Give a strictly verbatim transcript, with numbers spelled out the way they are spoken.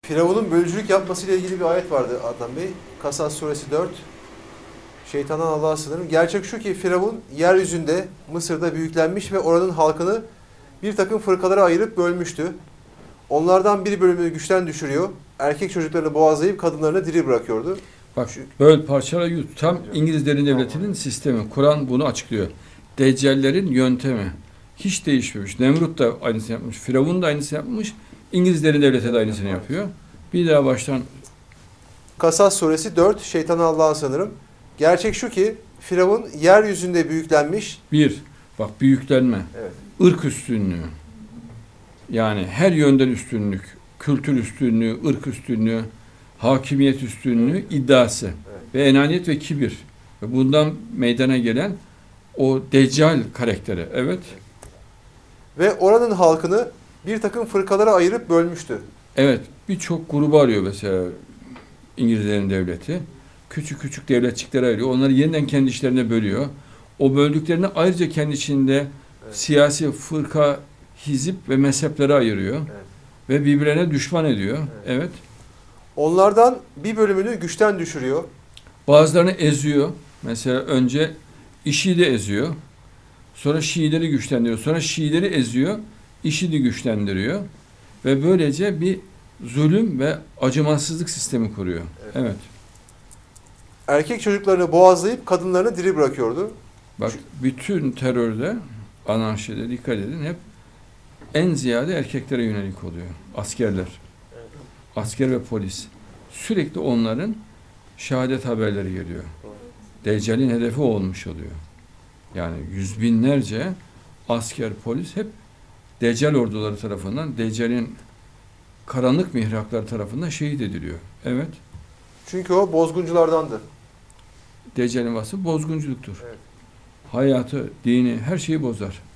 Firavun'un bölücülük yapmasıyla ilgili bir ayet vardı Adnan Bey. Kasas suresi dört. Şeytandan Allah'a sığınırım. Gerçek şu ki Firavun yeryüzünde Mısır'da büyüklenmiş ve oranın halkını bir takım fırkalara ayırıp bölmüştü. Onlardan bir bölümünü güçten düşürüyor. Erkek çocuklarını boğazlayıp kadınlarını diri bırakıyordu. Bak böl parçala yut. Tam İngilizlerin devletinin sistemi. Kur'an bunu açıklıyor. Deccallerin yöntemi. Hiç değişmemiş. Nemrut da aynısını yapmış. Firavun da aynısını yapmış. İngilizlerin devleti de aynısını yapıyor. Bir daha baştan. Kasas suresi dört. Şeytandan Allah'a sığınırım. Gerçek şu ki Firavun yeryüzünde büyüklenmiş. Bir, bak büyüklenme. Evet. Irk üstünlüğü. Yani her yönden üstünlük. Kültür üstünlüğü, ırk üstünlüğü, hakimiyet üstünlüğü iddiası. Evet. Ve enaniyet ve kibir. Ve bundan meydana gelen o deccal karakteri. Evet. Ve oranın halkını bir takım fırkalara ayırıp bölmüştü. Evet. Birçok grubu arıyor mesela İngilizlerin devleti. Küçük küçük devletçikleri ayırıyor. Onları yeniden kendi işlerine bölüyor. O böldüklerini ayrıca kendi içinde evet. siyasi fırka, hizip ve mezheplere ayırıyor. Evet. Ve birbirlerine düşman ediyor. Evet. evet. Onlardan bir bölümünü güçten düşürüyor. Bazılarını eziyor. Mesela önce IŞİD'i eziyor. Sonra Şiileri güçlendiriyor. Sonra Şiileri eziyor. IŞİD'i güçlendiriyor. Ve böylece bir zulüm ve acımasızlık sistemi kuruyor. Evet. evet. Erkek çocuklarını boğazlayıp kadınlarını diri bırakıyordu. Bak bütün terörde, anarşide dikkat edin hep en ziyade erkeklere yönelik oluyor. Askerler. Evet. Asker ve polis. Sürekli onların şehadet haberleri geliyor. Deccal'in hedefi olmuş oluyor. Yani yüz binlerce asker, polis hep Deccal orduları tarafından, Deccal'in karanlık mihrakları tarafından şehit ediliyor. Evet. Çünkü o bozgunculardandı. Deccal'in vasfı bozgunculuktur. Evet. Hayatı, dini, her şeyi bozar.